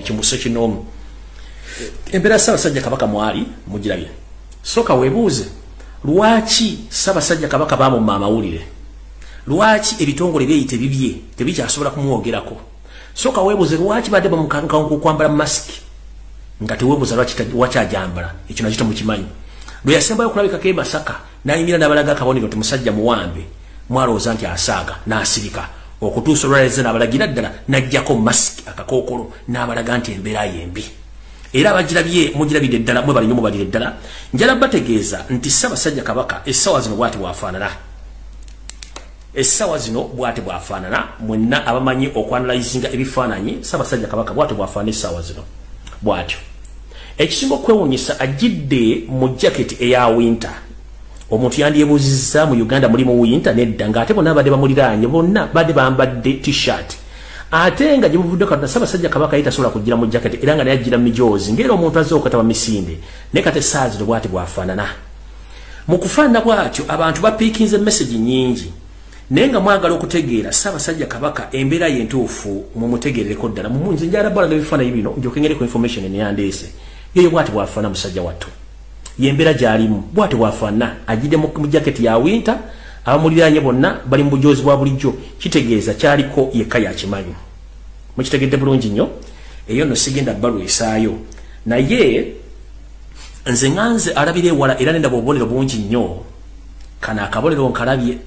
kimuso kinomu embeera Ssaabasajja Kabaka mwali mugirabye soka webuuze lwaki Ssaabasajja Kabaka bamumma amawulire lwaki ebitongole byeyite bibye tebikyasobola kumwogerako soka webuuze lwaki badde bamukanka kwambala mask nga tewebuuza lwaki ajambala ekyo nakyo temukimanyi lwe yasembayo okulabikako Masaka n'ayimira n'abalaga akabonero nti musajja muwambe mwalowooza nti asaaga n'asirika okutuusa olwaleze n'abalagira ddala n'ajjako mask akakookolo n'abalaga nti embeera yembi era abagirabye mugirabidde ddala mwe bali mubalire ddala njala bategeeza nti Ssaabasajja Kabaka essaawa zino bw'ati bw'afaanana essaawa zino bw'ati bw'afaanana mwenna abamanyi okwanalizinga ebifaananyi Ssaabasajja Kabaka bw'ati bw'afaanana essaawa zino bw'atyo ekisinga okwewuunyisa ajjidde mu jaketi eya winter omuntu yandyebuuzizza mu Uganda mulimu winter nedda ng'ate bonna badde bamuliraanye bonna badde bambadde t-shirt ate nga gye buvudde kati Ssaabasajja Kabaka tasobola kujjira mu jaketi era nga naye ajjira mijoozi ng'era omuntu azze okataba misinde naye kati essaawa zino bw'ati bw'afaanana mu kufaanana bw'atyo abantu bapiikinze message nnyingi naye nga mwagala okutegeera Ssaabasajja Kabaka embeera yentuufu mumutegeerereko ddala nze njala balaga ebifaananyi bino njokengereko information eneyandeese yeyo bw'ati bw'afaanana musajja wattu yembeera gy'alimu bw'ati bw'afaanana ajjidde mu jaketi ya winter abamuliraanye bonna bali mu bujoozi bwa bulijjo kitegeeza kyaliko yekka yakimanyi mukitegedde bulungi nnyo eyo nno sigenda balwisaayo naye nze nganze alabira ewala era nendaba obubonero bungi nnyo kana akabonero nkalabye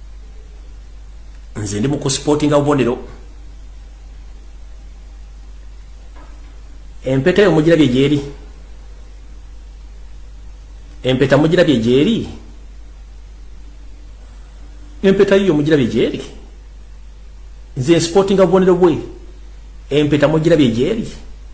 nze ndi mu kusipotinga bubonero empeta yo mugirabye gyeri empeta mugirabye gyeri empeta yo mugirabye gyeri nze sportinga bubonero bwe empeta mugirabye gyeri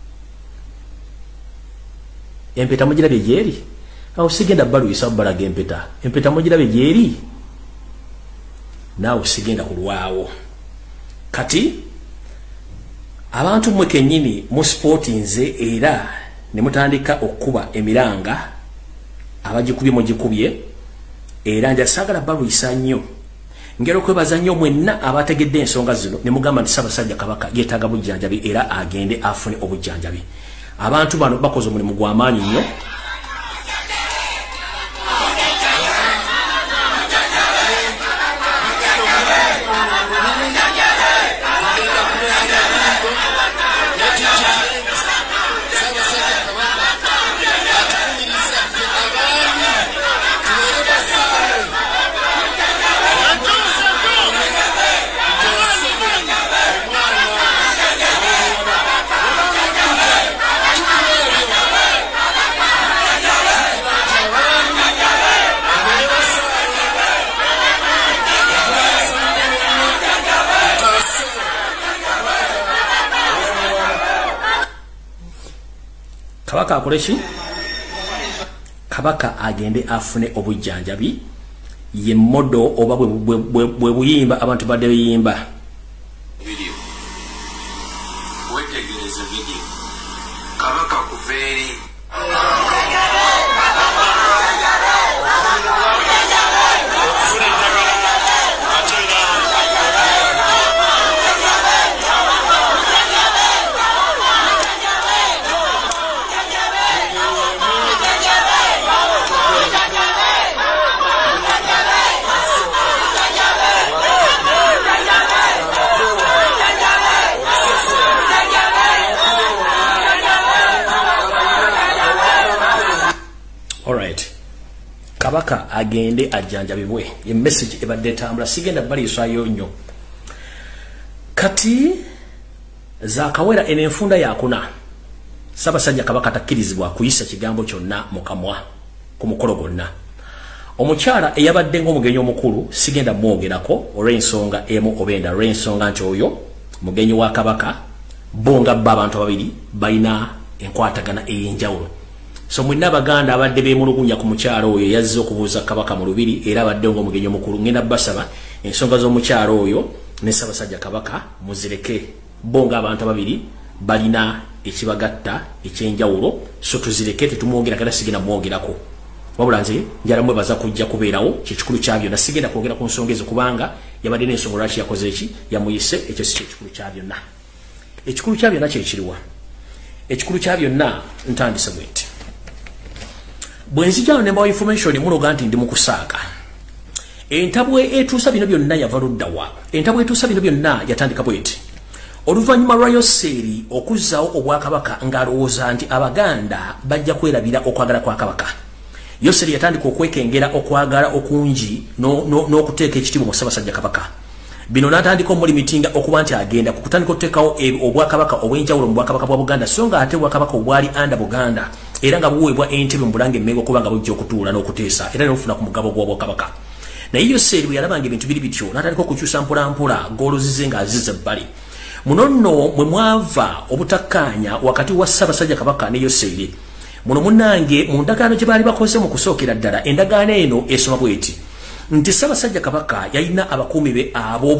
empeta mugirabye gyeri awo sigenda balwisa balaga empeta mugirabye gyeri naawe sigenda kulwawo kati abantu mwe kennyini mu sportinze era ne mutandika okuba emiranga abagikubye mugikubye era nja saagala balwisa nnyo ngero kwebaza nnyo mwenna abategedde ensonga zino ne mugamba nti Ssaabasajja Kabaka yeetaaga bujjanjabi era agende afune obujjanjabi abantu bano bakoze omulimu gw'amaanyi nnyo Kabaka akoleshi Kabaka agende afune obujjanjabi ye modo oba bwe buyimba abantu badde biyimba video wetegereza video Kabaka kuveri Kabaka agende ajjanjabibwe ye message ebadde tambula sigenda bali isayo nnyo kati za kawera enenfunda yakuna Ssaabasajja Kabaka takkirizibwa kuyisa kigambo kyonna mukamwa ku mukolo gonna omukyala eyabadde ng'omugenyi omukulu sigenda mwogerako olw'ensonga emu obenda olw'ensonga nti oyo mugenyi wa Kabaka bonga abantu babiri balina enkwatagana ey'enjawulo so mwenna Abaganda abadde beemulugunya ku mukyalo oyo yazze okubuuza Kabaka mu lubiri era abadde ng'omugenyi omukulu ngenda basaba ensonga z'omukyalo oyo ne Ssaabasajja Kabaka muzireke bonga abantu babiri balina ekibagatta ekyenjawulo so tuzireke tetumwogera kada sigenda mwogerako wabula nze njala mwebaza kujja kubeerawo kikulu kya byonna sigenda kwogera ku nsonga ezo kubanga yabadde n'ensonga lwaki yakoze eki yamuyise ekyo si kikulu kya byonna ekikulu kya byonna kyekiriwa ekikulu kya byonna ntandise bweti bwenzijano nembawa information munoga nti ndi mukusaaga entabwe etuusa bino byonna yava luddawa entabwe etuusa bino byonna yatandika bweti oluvannyuma lwa Yoseri okuzzaawo obwakabaka ng'alowooza nti abaganda bajja kwerabira okwagala kwa kabaka Yoseri yatandika okwekengera okwagala okungi n'okuteeka ekitiibwa mu Ssaabasajja Kabaka bino n'atandika omulimitinga okuba nti agenda kutandika okuteekawo obwakabaka obw'enjawulo mu bwakabaka bwa Buganda so nga ate obwakabaka obwali anda Buganda era nga buweebwa entebe mu Bulange Mmengo okuba nga bujja okutuula n'okuteesa era n'ofuna ku mugabo gw'obwakabaka naye Yoseri bwe yalabanga ebintu biri bityo n'atandika okukyusa mpolampola ng'oluzize ng'azizza ebbali muno nno mwe mwava obutakkaanya wakati wa Ssaabasajja Kabaka ne Yoseri muno munnange mu ndagaano gye baali bakoze mu kusookera ddala endagaano eno esoma bweti nti Ssaabasajja Kabaka yalina abakuumi be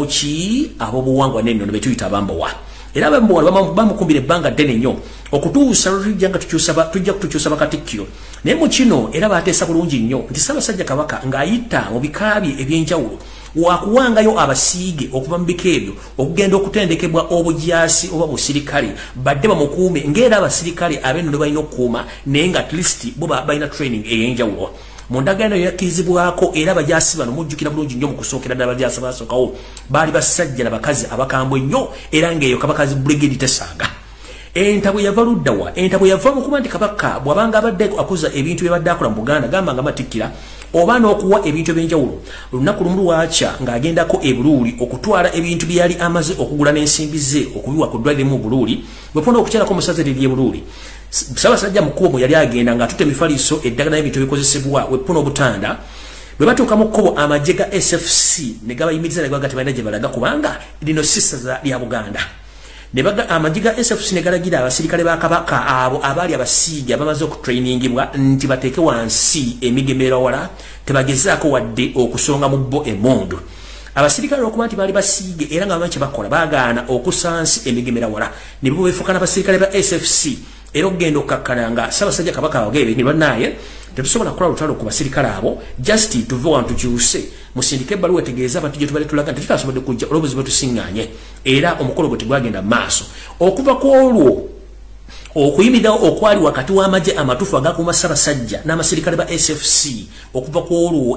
ab'obuwangwa n'ennono be tuyita abambowa era abambowa bamukumbira ebbanga ddene nnyo okutuusa lutujja nga tujja kutukyusa bakatikkiro naye mu kino era baateesa bulungi nnyo nti Ssaabasajja Kabaka ng'ayita mu bika bye eby'enjawulo wakuwangayo abasiige okuva mu bika ebyo okugenda okutendekebwa obujaasi oba busirikale badde bamukuume ng'era abasirikale ab'ennono balina okukuuma naye nga at least bo balina training ey'enjawulo mu ndagaano yakkirizibwako era abajaasi bano mujjukira bulungi nnyo mu kusookera ddala abajaasi basookawo baali basajja na bakazi abakambwe nnyo era ng'eyo kabakazi brigade tesanga entabwe yava luddawa entabwe yava mu kuba nti kabaka bw'abanga abadde akuza ebintu bye badde akola mu Buganda gamba nga matikkira oba n'okuwa ebintu eby'enjawulo olunaku lumu lwakya ng'agendako e Buluuli okutwala ebintu bye yali amaze okugula n'ensimbi ze okubiwa ku ddwaliro mu Buluuli bwe pona okukyalako omusaze liri e Buluuli Ssaabasajja Mukubo mwe yali agenda ng'atutte emifaliso eddagala y'ebintu ebikozesebwa we pona obutanda bwe batuuka mu kkubo amagye ga SFC ne gabayimiriza ne gaga tebalina gye balaga kubanga lino sisaza lya Buganda ne baga amagye ga SFC ne galagira abasirikale ba Kabaka abo abaali abasiige abamaze okutrainingibwa nti bateeke wansi emigemera wala tebagezaako wadde okusonga mu bo emmundu abasirikale okuba nti baali basiige era nga bamanyi kye bakola baagaana okusansi emigemera wala ne bo beefukana abasirikale ba SFC era okugenda okkakkana nga Ssaabasajja Kabaka awagebe ne bannaye tetusobola kukola lutalo ku basirikale abo just tuve wantu kyuse musindike ebbaluwa etegeeza abantu gye tubale tulaga nti tutasobodde kujja olw'obuzibu tusiŋŋaanye era omukolo gwe tegwagenda maaso okuva ku olwo okuyimirirawo okwali wakati w'amagye amatuufu agakuuma Ssaabasajja n'amasirikale ba SFC okuva ku olwo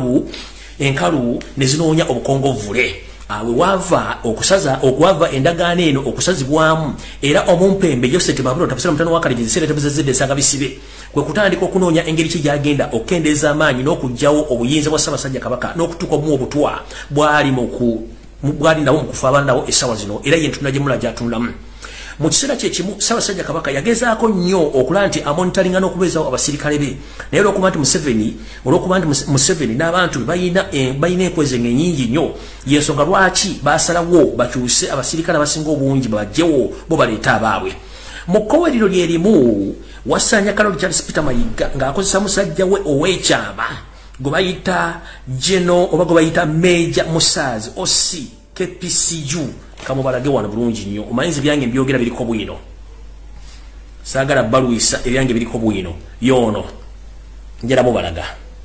enkalu ne zinoonya obukongovvule awe wava okuwava endagaano eno okusazibwamu era omumpembe Joseph Babula tapasira mutano wakaleje zisere tabuzazidde sanga bisibe kwe kutandika okunoonya engeri ki gyagenda okkendeeza amaanyi n'okugyawo obuyinza bwa Ssaabasajja Kabaka n'okutuuka mu obutwa bwali nawo mu kufa abandawo essaawa zino era yentunda gye mula gy'atunulamu mu kiseera kyekimu Ssaabasajja Kabaka yagezaako nnyo okulaba nti amonitalinga n'okubeezawo abasirikale be naye olw'okuba nti Museveni n'abantu balina enkwezenga ennyingi nnyo y'ensonga lwaki baasalawo bakyuse abasirikale abasinga obungi babagyewo bo baleeta abaabwe mu kkowerero lyerimu wasaanya Kaloli Charles Peter Mayiga ng'akozesa musajja we ow'ekyama gwe bayita Geno oba gwe bayita Major Musaazi OC KPCU kamubalage wano bulungi nnyo omanyizi byange mbyogera biriko bwino saagala baluisa ebyange biriko bwino yono njera mubalaga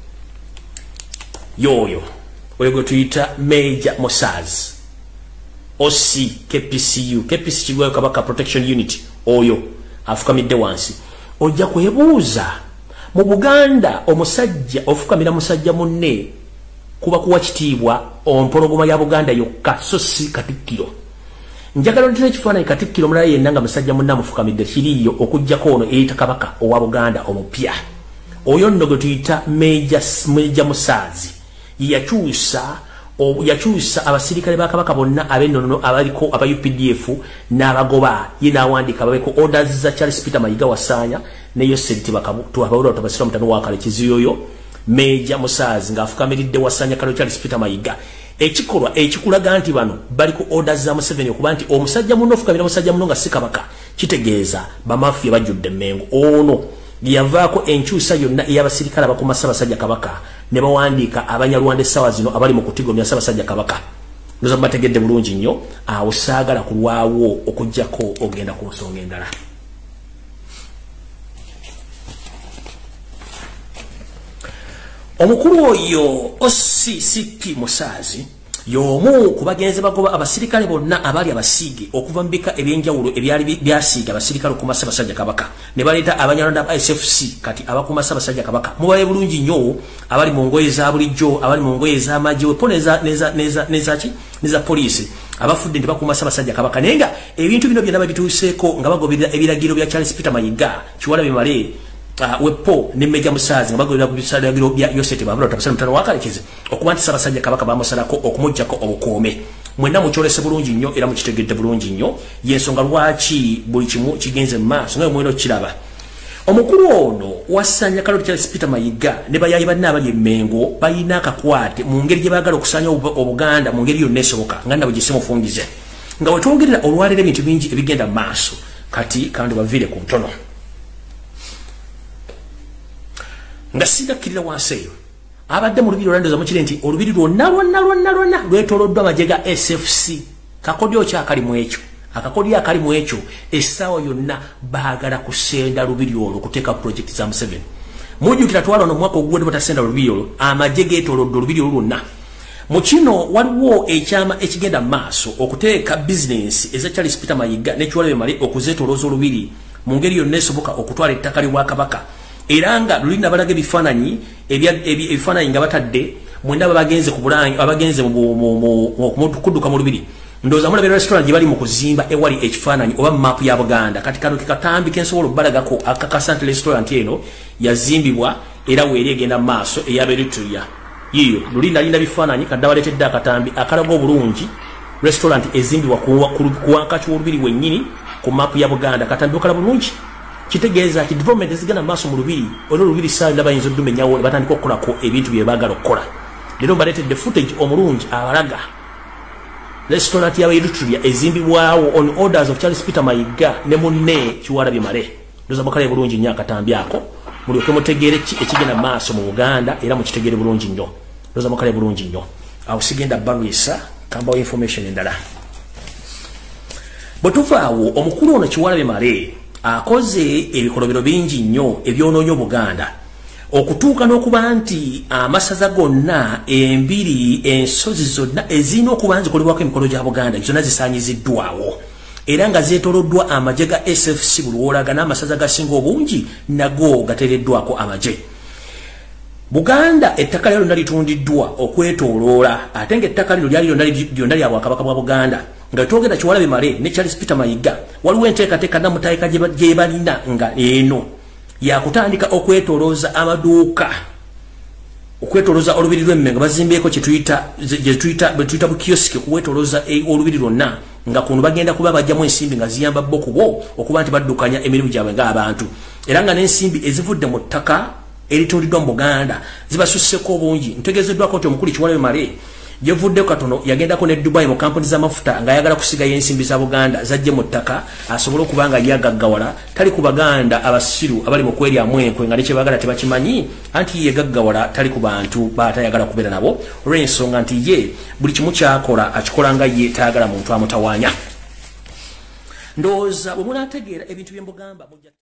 yoyo oyo gwe tuyita Major Musaazi OC KPCU gwayo Kabaka Protection Unit oyo afukamidde wansi ojja kwebuuza mu Buganda omusajja ofukamira musajja munne kuba kuwa kitiibwa ompologoma ya Buganda yokka so si Katikkiro njagala ntine ekifaananyi Katikkiro mulala yenna nga musajja munne amufukamidde kiriiyo okuggyako ono eyita Kabaka owa Buganda omupya oyo nno gwe tuyita Major Musaazi yakyusa abasirikale ba Kabaka bonna ab'ennono abaliko aba UPDF n'abagoba ye n'awandiika babeko orders za Charles Peter Mayiga wasaanya ne Yoseri tubabawula otabasira mutano wakale kiziyoyo Major Musaazi ng'afukamiridde wasaanya Kaloli Charles Peter Mayiga ekikolwa ekikulaga nti bano baliko orders za Museveni okuba nti omusajja muno ofukamira musajja muno nga si Kabaka kitegeeza bamafiya bajjudde Mmengo ono yavaako enkyusa yonna ey'abasirikale abakuuma Ssaabasajja Kabaka ne bawandiika Abanyarwanda essaawa zino abali mu kutigomya Ssaabasajja Kabaka ndoza bategedde bulungi nnyo awo saagala kulwawo okuggyako ogenda ku nsonga endala omukulu oyo OCCP Musaazi yomu kubagenze bagoba abasirikale bonna abali abasige okuva mbika ebyenjawulo ebyali byasiga abasirikale ku Ssaabasajja Kabaka ne baleta abanyarwanda ba SFC kati abakuma Ssaabasajja Kabaka mubaye bulungi nnyo abali mu ngoye za bulijjo abali mu ngoye za maji weponeza neza police abafudde ndi bakuma Ssaabasajja Kabaka nenga ebintu bino byonna babituuseko nga bagobera ebiragiro bya Charles Peter Mayiga Kiwalabe Male wepo ne Meja Musazi nga bagobera ku bisaalagiro bya Yosete Babula tabasana mutano wakalekeze okuba nti Ssaabasajja Kabaka bamusalako okumujjako obukoome mwenna mukyolese bulungi nnyo era mukitegedde bulungi nnyo yensonga lwaki buli kimu kigenze mu maaso nga mweno kiraba omukulu ono wasanya Kaloli Charles Peter Mayiga ne bayayi banne abali emmengo bayina akakwate mu ngeri gye baagala okusanya Obuganda mu ngeri yonna esoboka nga nabo gisemufungize nga wetwongerera olwalira ebintu bingi ebigenda mu maaso kati kandi baviire ku ntono nga sindakkirira wansi eyo abadde mu lubiri olwandoza mukire nti olubiri lwonna lwetoloddwa amajega SFC kakodyo kyakali mu ekyo akakodyo akali mu ekyo essaawa yonna baagala kusenda lubiri olwo kuteeka project za Museveni mujjukira twala no mwaka ogwedde batasenda lubiri olwo amajega etolodde olubiri olwo lwonna mu kino waliwo ekyama ekigenda mu maaso okuteeka business eza Charles Peter Mayiga ne Kiwalabe Male okuzeetolooza olubiri mu ngeri yonna esoboka okutwala ettaka ly'Obwakabaka era nga lulina balaga ebifaananyi ebifaananyi nga batadde mwenda bagenze ku bulangi abagenze mu kudduka mu lubiri ndowooza mulabira restaurant gye bali mu kuzimba ewali ekifaananyi oba map ya Buganda kati kano katambi kensobola okubalagako akakasante restaurant eno yazimbibwa era weeri egenda mu maaso ey'Aberitria yiyo lulinda bifaananyi kadda baleetedde akatambi akalaga obulungi restaurant ezimbibwa ku wankati w'olubiri wennyini ku map ya Buganda katambi okala bulungi kitegeeza ki development ezigana maaso mu lubiri olubiri saa ndabayinza odumenyawo batandika okukolako ebintu bye baagala okukola leero mbaleetedde footage omulungi abalaga restaurant y'Aberitria ezimbibwawo on orders of Charles Peter Mayiga ne munne Kiwalabe Male ndoza bakale bulungi nnyo akatambi ako mulyoke mutegeere ekigenda maaso mu Buganda era mukitegeere bulungi nnyo ndoza bakale bulungi nnyo awo sigenda balwisa kambawo information endala bwe tuvaawo omukulu ono Kiwalabe Male akoze ebikolobero bingi nnyo ebyonoonyo Buganda okutuuka n'okuba nti amasaza gonna embiri ensozi zonna ezirina okuba nzikolebwako emikolo gya Buganda zonna zisaanyiziddwawo era nga zeetoloddwa amagye ga SFC buli wolaga n'amasaza gasinga obungi nago gateereddwako amagye Buganda ettaka lyo lyonna litundiddwa okwetooloola ate ng'ettaka lino lyali lyonna lya Bwakabaka bwa Buganda nga twogera Kiwalabe Male ne Charles Peter Mayiga waliwo enteekateeka namutaayika gye balina nga eno yakutandika okwetolooza amaduuka okwetolooza olubiri lw'emmengo bazimbyeko bwe tuyita bukiyosiki kuwetolooza olubiri lwonna nga kuno bagenda kuba bajjamu ensimbi nga ziyamba bo kubo okuba nti baddukanya emirimu gyabwe ng'abantu era nga n'ensimbi ezivudde mu ttaka eritundiddwa mu Buganda zibasusseko obungi ntegeezeddwako nti omukulu Kiwalabe Male yevuddeko katono yagendako ne Dubai mu kampuni z'amafuta nga ayagala kusigayo ensimbi za Buganda zajje mu ttaka asobole okuba nga yagaggawala tali ku Baganda abasiru abali mu kweryamu enkwe nga nekye baagala tebakimanyi anti ye gaggawala tali ku bantu baatayagala kubeera nabo olw'ensonga nti ye buli kimu kyakola akikola nga ye tayagala muntu amutawaanya ndowooza bwe munaategeera ebintu bye mbugamba